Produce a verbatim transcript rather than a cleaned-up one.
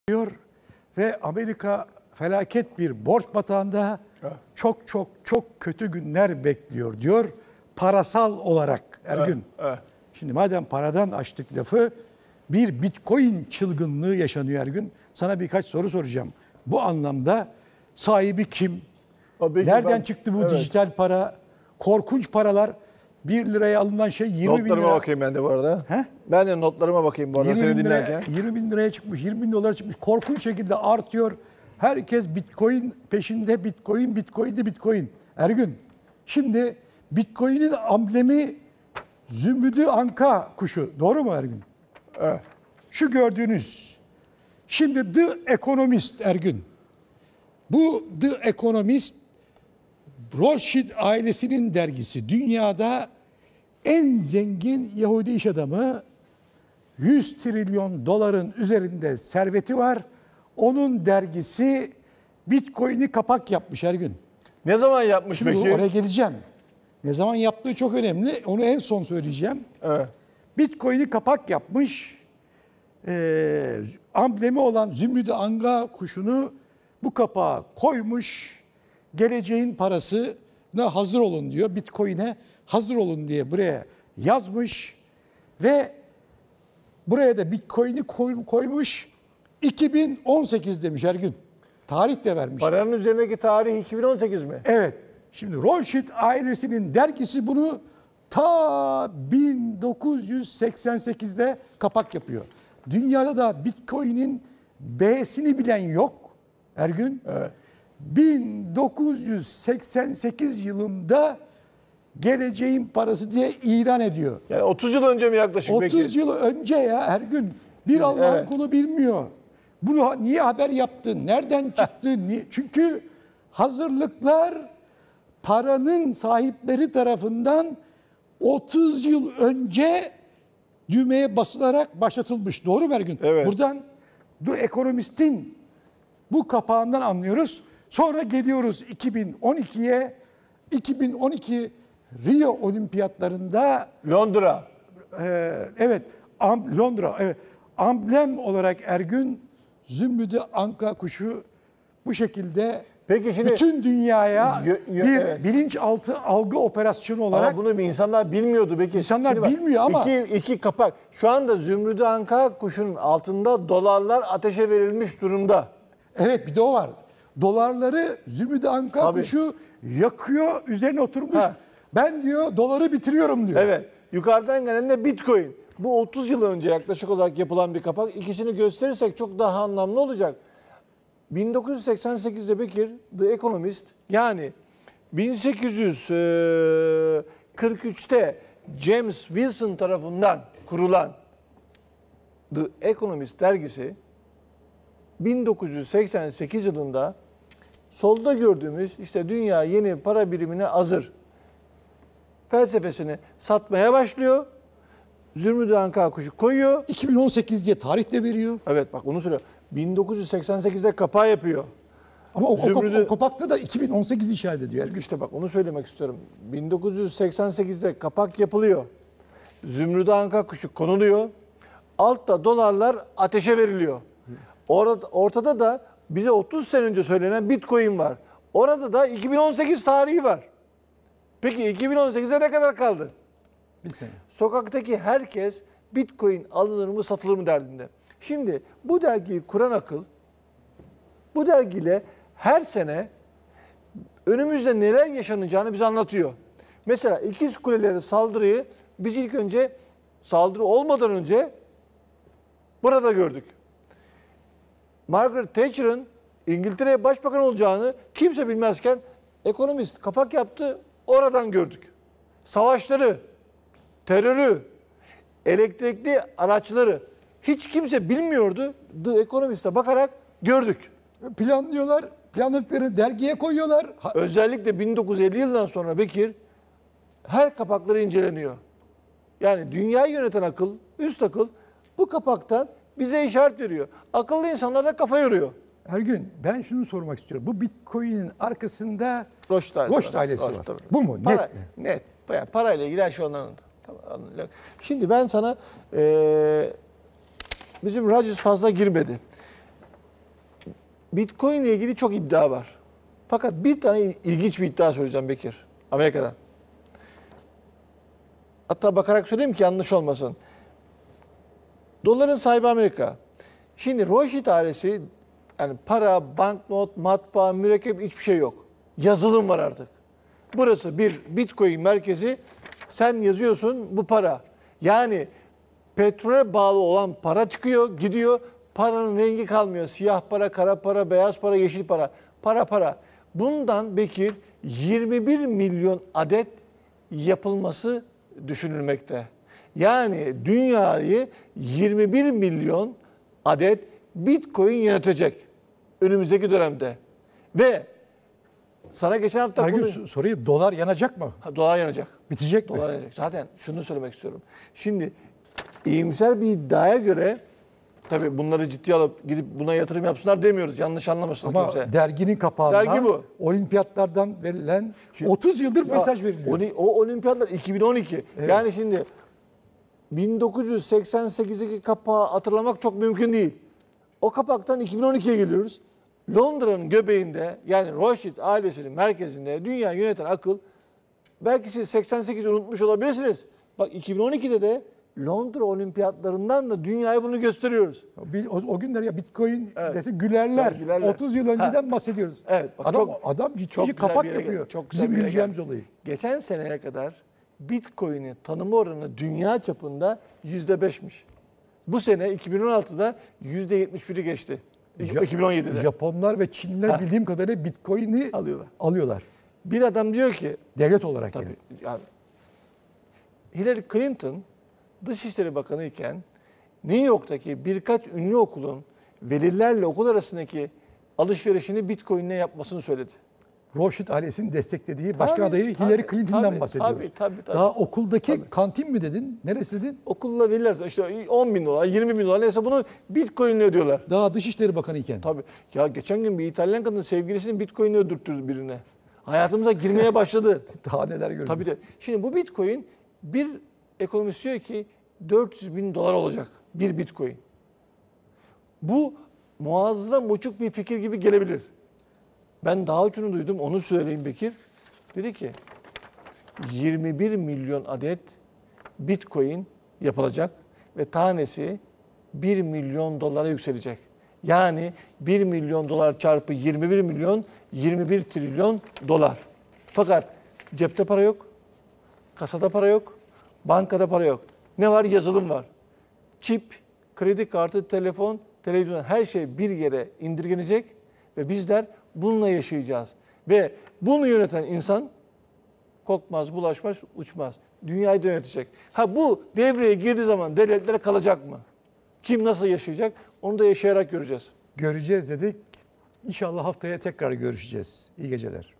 diyor ve Amerika felaket bir borç batağında çok çok çok kötü günler bekliyor diyor parasal olarak Ergün. Evet, evet. Şimdi madem paradan açtık lafı, bir Bitcoin çılgınlığı yaşanıyor Ergün. Sana birkaç soru soracağım. Bu anlamda sahibi kim? Tabii ki Nereden ben- çıktı bu evet. dijital para? Korkunç paralar. bir liraya alınan şey yirmi bin Notlarıma lira. bakayım ben de bu arada. He? Ben de notlarıma bakayım bu arada yirmi seni bin liraya, dinlerken. yirmi bin liraya çıkmış, yirmi bin dolara çıkmış. Korkunç şekilde artıyor. Herkes Bitcoin peşinde. Bitcoin, Bitcoin de Bitcoin. Ergün, şimdi Bitcoin'in amblemi Zümrüdü Anka kuşu. Doğru mu Ergün? Evet. Şu gördüğünüz. Şimdi The Economist Ergün. Bu The Economist Rothschild ailesinin dergisi. Dünyada en zengin Yahudi iş adamı, yüz trilyon doların üzerinde serveti var. Onun dergisi Bitcoin'i kapak yapmış Ergün. Ne zaman yapmış Şimdi peki? oraya geleceğim. Ne zaman yaptığı çok önemli. Onu en son söyleyeceğim. Evet. Bitcoin'i kapak yapmış. Ee, amblemi olan Zümrüdü Anga kuşunu bu kapağa koymuş. Geleceğin parasına hazır olun diyor. Bitcoin'e hazır olun diye buraya yazmış. Ve buraya da Bitcoin'i koy- koymuş. iki bin on sekiz demiş Ergün. Tarih de vermiş. Paranın üzerindeki tarih iki bin on sekiz mi? Evet. Şimdi Rothschild ailesinin dergisi bunu ta bin dokuz yüz seksen sekizde kapak yapıyor. Dünyada da Bitcoin'in B'sini bilen yok Ergün. Evet. bin dokuz yüz seksen sekiz yılında geleceğin parası diye ilan ediyor. Yani otuz yıl önce mi yaklaşık otuz peki? yıl önce ya Ergün. Bir Allah'ın evet. kulu bilmiyor. Bunu ha- niye haber yaptın? Nereden çıktı? Niye? Çünkü hazırlıklar paranın sahipleri tarafından otuz yıl önce düğmeye basılarak başlatılmış. Doğru mu Ergün? Evet. Buradan The Economist'in bu kapağından anlıyoruz. Sonra geliyoruz iki bin on ikiye. iki bin on iki Rio Olimpiyatlarında Londra. e, evet am, Londra evet, amblem olarak Ergün Zümrüdü Anka kuşu bu şekilde Peki şimdi- bütün dünyaya Yo- yo- bir evet. bilinçaltı algı operasyonu olarak Ama bunu bir insanlar bilmiyordu peki. İnsanlar Şimdi bak, bilmiyor ama- İki, iki kapak. Şu anda Zümrüdü Anka kuşunun altında dolarlar ateşe verilmiş durumda. evet bir de o var. Dolarları Zümrüdü Anka Tabii. kuşu yakıyor, üzerine oturmuş. Ha. Ben diyor doları bitiriyorum diyor. Evet. Yukarıdan gelen de Bitcoin. Bu otuz yıl önce yaklaşık olarak yapılan bir kapak. İkisini gösterirsek çok daha anlamlı olacak. bin dokuz yüz seksen sekizde Bekir, The Economist, yani bin sekiz yüz kırk üçte James Wilson tarafından kurulan The Economist dergisi bin dokuz yüz seksen sekiz yılında solda gördüğümüz işte dünya yeni para birimine hazır felsefesini satmaya başlıyor. Zümrüdü Anka kuşu koyuyor. iki bin on sekiz diye tarih de veriyor. Evet bak onu söylüyor. bin dokuz yüz seksen sekizde kapağı yapıyor. Ama o, o, Zümrüdü- o kapakta da iki bin on sekiz işaret ediyor Ergün. İşte bak onu söylemek istiyorum. bin dokuz yüz seksen sekizde kapak yapılıyor. Zümrüdü Anka kuşu konuluyor. Altta dolarlar ateşe veriliyor. Orada, ortada da bize otuz sene önce söylenen Bitcoin var. Orada da iki bin on sekiz tarihi var. Peki iki bin on sekize ne kadar kaldı? Bir sene. Sokaktaki herkes Bitcoin alınır mı satılır mı derdinde. Şimdi bu dergiyi kuran akıl bu dergiyle her sene önümüzde neler yaşanacağını bize anlatıyor. Mesela İkiz Kuleleri saldırıyı biz ilk önce saldırı olmadan önce burada gördük. Margaret Thatcher'ın İngiltere'ye başbakan olacağını kimse bilmezken ekonomist kapak yaptı, oradan gördük. Savaşları, terörü, elektrikli araçları hiç kimse bilmiyordu. The Economist'e bakarak gördük. Planlıyorlar, planladıklarını dergiye koyuyorlar. Ha- Özellikle bin dokuz yüz elli yılından sonra Bekir her kapakları inceleniyor. Yani dünyayı yöneten akıl, üst akıl bu kapaktan bize işaret veriyor. Akıllı insanlar da kafa yoruyor. Ergün, ben şunu sormak istiyorum. Bu Bitcoin'in arkasında Rothschild ailesi Rothschild var. ailesi var. Rothschild, tabii. Bu mu? Para, Net mi? net. Bayağı parayla ilgili her şey onların. Tamam, anlayacak. Şimdi ben sana eee bizim Rogers fazla girmedi. Bitcoin ile ilgili çok iddia var. Fakat bir tane ilginç bir iddia söyleyeceğim Bekir. Amerika'dan. Hatta bakarak söyleyeyim ki yanlış olmasın. Doların sahibi Amerika. Şimdi Rothschild ailesi, yani para, banknot, matbaa, mürekkep hiçbir şey yok. Yazılım var artık. Burası bir Bitcoin merkezi. Sen yazıyorsun, bu para. Yani petrole bağlı olan para çıkıyor, gidiyor. Paranın rengi kalmıyor. Siyah para, kara para, beyaz para, yeşil para. Para para. Bundan Bekir yirmi bir milyon adet yapılması düşünülmekte. Yani dünyayı yirmi bir milyon adet Bitcoin yönetecek önümüzdeki dönemde. Ve sana geçen hafta Her gün konu... sorayım, dolar yanacak mı? Ha, dolar yanacak. Bitecek mi? Dolar yanacak. Zaten şunu söylemek istiyorum. Şimdi iyimser bir iddiaya göre, tabii bunları ciddiye alıp gidip buna yatırım yapsınlar demiyoruz. Yanlış anlamasın Ama kimse. derginin kapağından, Dergi bu. olimpiyatlardan verilen otuz yıldır mesaj veriliyor. O, o olimpiyatlar iki bin on iki. Evet. Yani şimdi bin dokuz yüz seksen sekizdeki kapağı hatırlamak çok mümkün değil. O kapaktan iki bin on ikiye geliyoruz. Londra'nın göbeğinde, yani Rothschild ailesinin merkezinde dünyayı yöneten akıl, belki siz seksen sekizi unutmuş olabilirsiniz. Bak iki bin on ikide de Londra olimpiyatlarından da dünyaya bunu gösteriyoruz. O, o günler ya Bitcoin Evet. dese gülerler. Evet, gülerler. otuz yıl önceden Ha. bahsediyoruz. Evet, bak adam çok- adam ciddi çok bir güzel kapak bir yere yapıyor. geldi, çok güzel Bizim bir yere güleceğimiz geldi. olayı. Geçen seneye kadar Bitcoin'i tanıma oranı dünya çapında yüzde beşmiş. Bu sene iki bin on altıda yüzde yetmiş biri geçti. Ja- iki bin on yedide. Japonlar ve Çinliler Ha. bildiğim kadarıyla Bitcoin'i Alıyorlar. alıyorlar. Bir adam diyor ki, Devlet olarak tabii yani. yani Hillary Clinton Dışişleri Bakanı iken New York'taki birkaç ünlü okulun velilerle okul arasındaki alışverişini Bitcoin'le yapmasını söyledi. Rothschild ailesinin desteklediği başkan Tabii, adayı tabii, Hillary Clinton'dan tabii, bahsediyoruz. tabii, tabii, tabii. Daha okuldaki Tabii. kantin mi dedin? Neresi dedin? Okulla veliler işte on bin dolar, yirmi bin dolar neyse bunu Bitcoin'le ödüyorlar. Daha Dışişleri Bakanı iken. Tabii. Ya geçen gün bir İtalyan kadın sevgilisini Bitcoin'le öldürttürdü birine. Hayatımıza girmeye başladı. Daha neler gördünüz? Tabii de. Şimdi bu Bitcoin, bir ekonomist diyor ki dört yüz bin dolar olacak bir Bitcoin. Bu muazzam uçuk bir fikir gibi gelebilir. Ben daha uçunu duydum, onu söyleyeyim Bekir. Dedi ki yirmi bir milyon adet Bitcoin yapılacak ve tanesi bir milyon dolara yükselecek. Yani bir milyon dolar çarpı yirmi bir milyon, yirmi bir trilyon dolar. Fakat cepte para yok, kasada para yok, bankada para yok. Ne var? Yazılım var. Çip, kredi kartı, telefon, televizyon, her şey bir yere indirgenecek ve bizler bununla yaşayacağız. Ve bunu yöneten insan kokmaz, bulaşmaz, uçmaz. Dünyayı da yönetecek. Ha bu devreye girdiği zaman devletlere kalacak mı? Kim nasıl yaşayacak? Onu da yaşayarak göreceğiz. Göreceğiz dedik. İnşallah haftaya tekrar görüşeceğiz. İyi geceler.